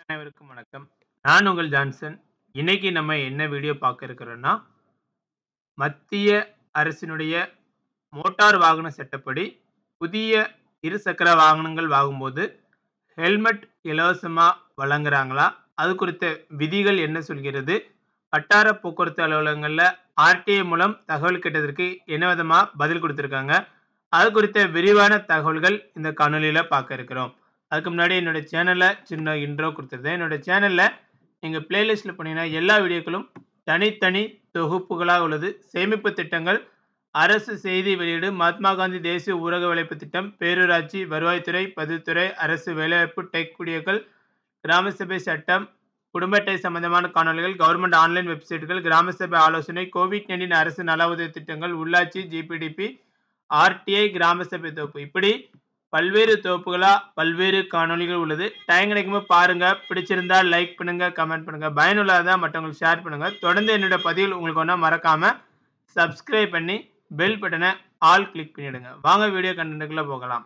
அனைவருக்கும் வணக்கம். நான் உங்கள் ஜான்சன். இன்னைக்கு நம்ம என்ன வீடியோ பார்க்க இருக்கிறோம்னா, மத்திய அரசினுடைய மோட்டார் வாகன சட்டப்படி புதிய இருசக்கர வாகனங்கள் வாங்கும்போது ஹெல்மெட் இலவசமா வழங்குறாங்களா? அது குறித்த விதிகள் என்ன சொல்கிறது? வட்டார போக்குவரத்து அலுவலகங்கள்ல ஆர்டிஐ மூலம் தகவல் கேட்டதற்கு என்ன விதமா பதில் குடுத்திருக்காங்க? அது குறித்த விரிவான தகவல்கள் இந்த காணொளியில பார்க்க இருக்கிறோம். அதுக்கு முன்னாடி என்னோட சேனல்ல சின்ன இன்ட்ரோ குடுத்துருந்தேன். என்னோட சேனல்ல நீங்க பிளேலிஸ்ட்ல போனீங்கன்னா எல்லா வீடியோக்களும் தனித்தனி தொகுப்புகளா உள்ளது. சேமிப்பு திட்டங்கள், அரசு செய்தி வெளியீடு, மகாத்மா காந்தி தேசிய ஊரக வேலைவாய்ப்பு திட்டம், பேரூராட்சி, வருவாய்த்துறை, பதிவுத்துறை, அரசு வேலைவாய்ப்பு, டெக் வீடியோக்கள், கிராம சபை சட்டம், குடும்ப அட்டை சம்பந்தமான காணொளிகள், கவர்மெண்ட் ஆன்லைன் வெப்சைட்டுகள், கிராம சபை ஆலோசனை, கோவிட்-19 அரசு நல உதவி திட்டங்கள், உள்ளாட்சி, ஜிபிடிபி, ஆர்டிஐ, கிராம சபை தொகுப்பு இப்படி பல்வேறு தொகுப்புகளா பல்வேறு காணொளிகள் உள்ளது. டைம் கிடைக்கும்போது பாருங்க. பிடிச்சிருந்தா லைக் பண்ணுங்க, கமெண்ட் பண்ணுங்க. பயனுள்ளதா மற்றவங்களுக்கு ஷேர் பண்ணுங்க. தொடர்ந்து என்னோட பதிவில் உங்களுக்கு ஒன்றா மறக்காம சப்ஸ்கிரைப் பண்ணி பெல் பட்டனை ஆல் கிளிக் பண்ணிடுங்க. வாங்க வீடியோ கண்டென்ட்டுக்குள்ள போகலாம்.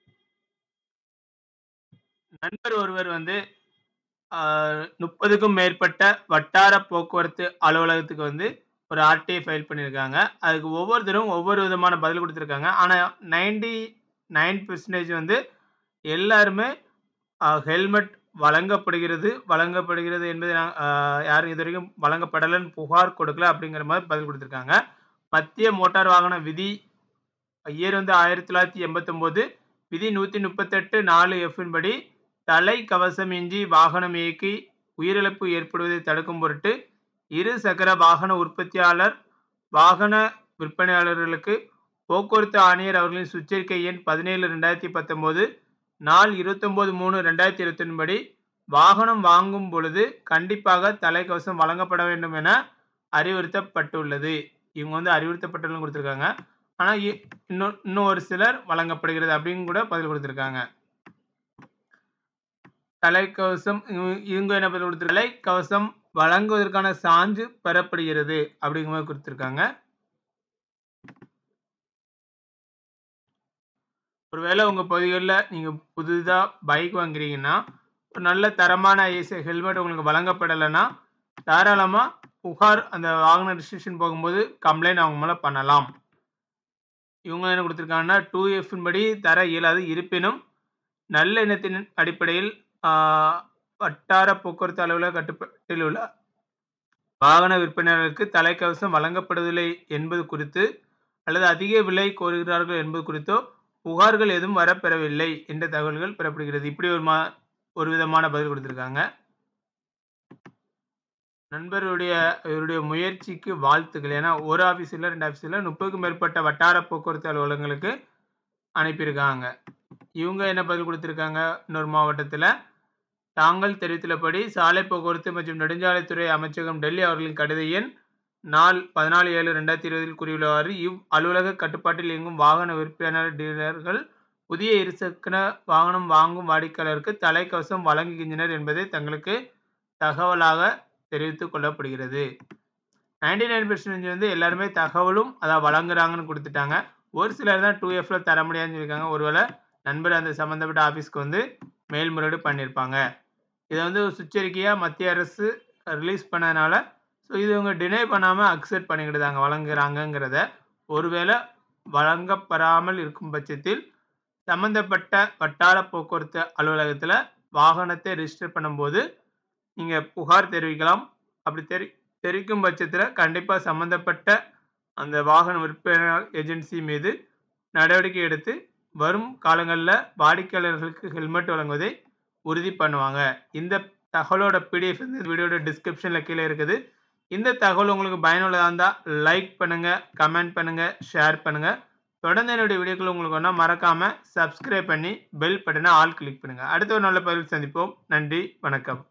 நண்பர் ஒருவர் 30க்கும் மேற்பட்ட வட்டார போக்குவரத்து அலுவலகத்துக்கு ஒரு ஆர்டிஐ ஃபைல் பண்ணியிருக்காங்க. அதுக்கு ஒவ்வொருத்தரும் ஒவ்வொரு விதமான பதில் கொடுத்துருக்காங்க. ஆனால் 99% எல்லாருமே ஹெல்மெட் வழங்கப்படுகிறது என்பது யாரும் இதுவரைக்கும் வழங்கப்படலைன்னு புகார் கொடுக்கல அப்படிங்கிற மாதிரி பதில் கொடுத்துருக்காங்க. மத்திய மோட்டார் வாகன விதி இயர் 1989 விதி 138(4)F படி தலை கவசம் இன்றி வாகனம் இயக்கி உயிரிழப்பு ஏற்படுவதை தடுக்கும் பொருட்டு இரு சக்கர வாகன உற்பத்தியாளர் வாகன விற்பனையாளர்களுக்கு போக்குவரத்து ஆணையர் அவர்களின் சுற்றறிக்கை எண் 17/2019 நாள் 29/3/2021 படி வாகனம் வாங்கும் பொழுது கண்டிப்பாக தலைக்கவசம் வழங்கப்பட வேண்டும் என அறிவுறுத்தப்பட்டுள்ளது. இவங்க அறிவுறுத்தப்பட்டுள்ளது கொடுத்துருக்காங்க. ஆனால் இன்னும் ஒரு சிலர் வழங்கப்படுகிறது அப்படின்னு கூட பதில் கொடுத்துருக்காங்க. தலைக்கவசம் இவங்க என்ன பதில் கொடுத்துருக்காங்க? தலைக்கவசம் வழங்குவதற்கான சான்று பெறப்படுகிறது அப்படிங்கிற மாதிரி கொடுத்துருக்காங்க. ஒருவேளை உங்க பகுதிகளில் நீங்க புதுதா பைக் வாங்குறீங்கன்னா ஒரு நல்ல தரமான ஹெல்மெட் உங்களுக்கு வழங்கப்படலைன்னா தாராளமா புகார் அந்த வாகன ரெஜிஸ்ட்ரேஷன் போகும்போது கம்ப்ளைண்ட் அவங்க மேல பண்ணலாம். இவங்க என்ன கொடுத்துருக்காங்கன்னா 2F படி தர இயலாது. இருப்பினும் நல்ல எண்ணத்தின் அடிப்படையில் வட்டார போக்குவரத்து அலுவலக கட்டுப்பாட்டில் உள்ள வாகன விற்பனையாளருக்கு தலைக்கவசம் வழங்கப்படுவதில்லை என்பது குறித்து அல்லது அதிக விலை கோருகிறார்கள் என்பது குறித்தோ புகார்கள் எதுவும் வரப்பெறவில்லை என்ற தகவல்கள் பெறப்படுகிறது. இப்படி ஒரு விதமான பதில் கொடுத்திருக்காங்க. இவருடைய முயற்சிக்கு வாழ்த்துக்கள். ஏன்னா ஒரு ஆபீஸ் இல்ல 2 ஆபீஸ் இல்ல 30க்கும் மேற்பட்ட வட்டார போக்குவரத்து அலுவலகங்களுக்கு அனுப்பியிருக்காங்க. இவங்க என்ன பதில் கொடுத்திருக்காங்க? இன்னொரு மாவட்டத்தில் தாங்கள் தெரிவித்துள்ளபடி சாலை போக்குவரத்து மற்றும் நெடுஞ்சாலைத்துறை அமைச்சகம் டெல்லி அவர்களின் கடித எண் நாள் 14/7/2020 கூறியுள்ளவாறு அலுவலக கட்டுப்பாட்டில் இயங்கும் வாகன விற்பனையாளர் டீலர்கள் புதிய இருசக்கர வாகனம் வாங்கும் வாடிக்கையாளருக்கு தலைக்கவசம் வழங்குகின்றனர் என்பதை தங்களுக்கு தகவலாக தெரிவித்துக் கொள்ளப்படுகிறது. 99% எல்லாருமே தகவலும் வழங்குறாங்கன்னு கொடுத்துட்டாங்க. ஒரு சிலர் தான் 2Fல தர முடியாதுன்னு சொல்லியிருக்காங்க. ஒருவேளை நண்பர் அந்த சம்பந்தப்பட்ட ஆபீஸ்க்கு மேல்முறையீடு பண்ணியிருப்பாங்க. இதை ஒரு சுற்றறிக்கையா மத்திய அரசு ரிலீஸ் பண்ணதுனால இது இவங்க டினை பண்ணாம அக்செப்ட் பண்ணிக்கிட்டாங்க வழங்குறாங்கிறத. ஒருவேளை வழங்கப்படாமல் இருக்கும் பட்சத்தில் சம்பந்தப்பட்ட வட்டார போக்குவரத்து அலுவலகத்தில் வாகனத்தை ரெஜிஸ்டர் பண்ணும்போது நீங்க புகார் தெரிவிக்கலாம். அப்படி தெரிவிக்கும் பட்சத்தில் கண்டிப்பா சம்பந்தப்பட்ட அந்த வாகன விற்பனை ஏஜென்சி மீது நடவடிக்கை எடுத்து வரும் காலங்களில் வாடிக்கையாளர்களுக்கு ஹெல்மெட் வழங்குவதை உறுதி பண்ணுவாங்க. இந்த தகவலோட PDF வீடியோட டிஸ்கிரிப்ஷன்ல கீழே இருக்குது. இந்த தகவல் உங்களுக்கு பயனுள்ளதா இருந்தா லைக் பண்ணுங்க, கமெண்ட் பண்ணுங்க, ஷேர் பண்ணுங்க. தொடர்ந்து என்னுடைய வீடியோக்கள் உங்களுக்கு மறக்காம சப்ஸ்கிரைப் பண்ணி பெல் பட்டனை ஆல் கிளிக் பண்ணுங்க. அடுத்த ஒரு நல்ல பதிவில் சந்திப்போம். நன்றி, வணக்கம்.